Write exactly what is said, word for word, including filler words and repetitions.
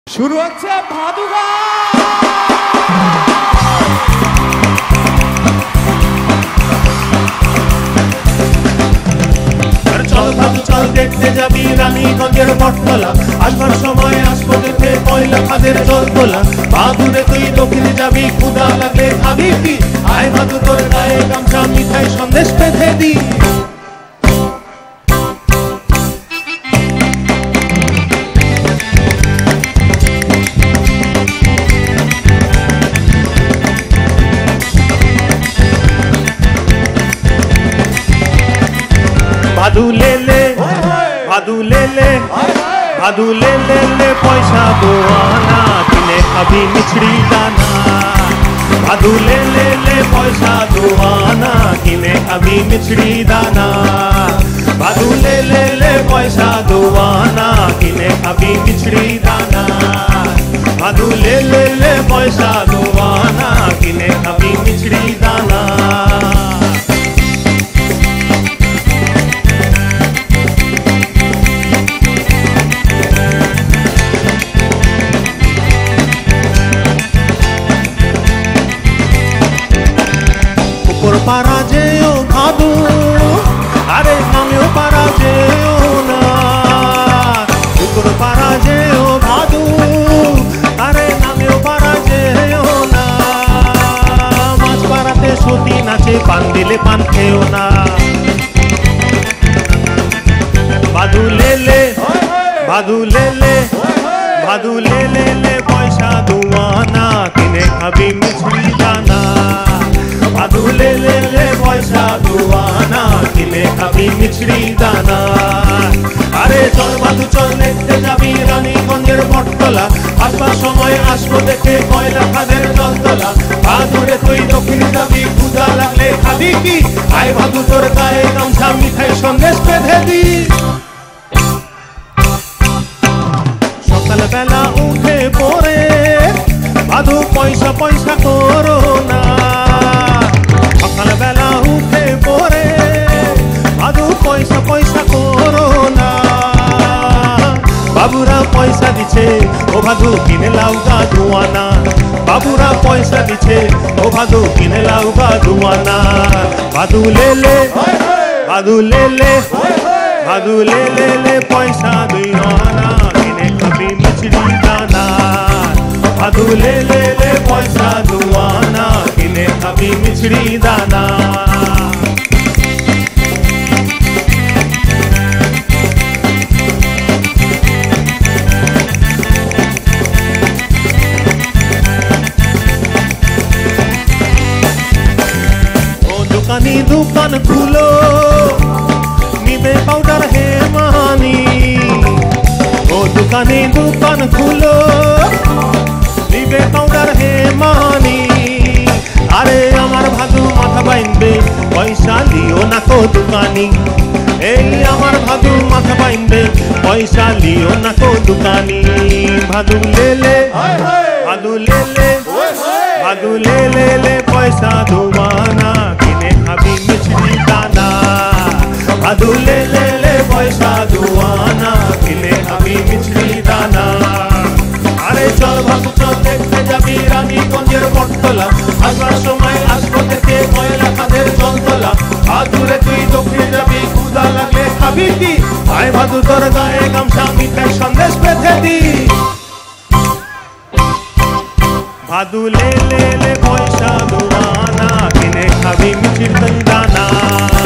শুরু হচ্ছে ভাদু গান। চল ভাদু চল দেখতে যাবি রানীগঞ্জের বটতলা, আসবার সময় আসবো দেখে পয়লা খাদের জল তোলা। ভাদুরে তুই দক্ষিণে যাবি, ক্ষুধা লাগলে খাবি কি? আয় ভাদু তোর গায়ে গামছা মিঠাই সন্দেশ বেঁধে দি। भादू ले ले भादू ले ले भादू ले ले ले पैसा दो आना, किने खाबी मिछड़ी दाना। भादू ले ले ले पैसा दो आना, किने खाबी मिछड़ी दाना। भादू ले ले ले पैसा दो आना, किने खाबी मिछड़ी दाना। भादू ले ले ले पैसा दो आना, किने खाबी मिछड़ी दाना। पारा जेओ भादू, अरे नामियो पारा जेओ ना। कुकुर पारा जेओ भादू, अरे नामियो पारा जेओ ना। माछ पाराते सती नाचे, पान दिले पान खेओ ना। भादू ले ले भादू ले ले भादू ले ले ले पैसा दुआना, किने खाबी मिछड़ी दाना। भादू ले ले ले पैसा दुआना, किने खाबी मिछड़ी दाना। अरे चल भादू चल देखते जाबी रानीगंजेर बटतला, আসবার সময় আসবো দেখে পয়লা খাদের জল তোলা। ভাদুরে তুই দক্ষিণে যাবি, ক্ষুধা লাগলে খাবি কি? আয় ভাদু তোর গায়ে গামছা মিঠাই সন্দেশ বেঁধে দি। সকাল বেলা উঠে পড়ে ভাদু পয়সা পয়সা করো না। সকাল বেলা উঠে পড়ে ভাদু পয়সা পয়সা করো না। বাবুরা পয়সা দিছে, ও ভাদু কিনে লাউ গা দুয়ানা। বাবুরা পয়সা দিছে, ও ভাদু কিনে লাউ গা দুয়ানা। ভাদু ले ले ভাদু ले ले ভাদু ले ले ले পয়সা দুয়ানা, কিনে খাবি মিছড়ি দানা। भादू ले ले ले पैसा दुआना, किने खाबी मिछड़ी दाना। ओ दुकानी दुकान खुलो, निबे पाउडर है मानी। ओ दुकानी दुकान खुलो, निबे पाउडर है मानी। अरे आमार भादू माथा बाइंबे, पैसा लियो ना को दुकानी। এই আমার ভাদু মাথা বাইন্দে, পয়সা লিও না কো দুকানি। ভাদু ले ले ভাদু ले ले ভাদু ले ले ले পয়সা দুবানা, কিনে খাবি মিছড়ি দানা। ভাদু ले ले ले পয়সা দুয়ানা, কিনে খাবি মিছড়ি দানা। আরে চল ভাদু চল দেখতে যাবি রানীগঞ্জের বটতলা, আসবার সময় আসবো দেখে পয়লা খাদের জল তোলা। ভাদুরে তুই দক্ষিণে যাবি, ক্ষুধা লাগলে খাবি কি? আয় ভাদু তোর গায়ে গামছা মিঠাই সন্দেশ বেঁধে দি। ভাদু ले ले ले পয়সা দুয়ানা, কিনে খাবি মিছড়ি দানা।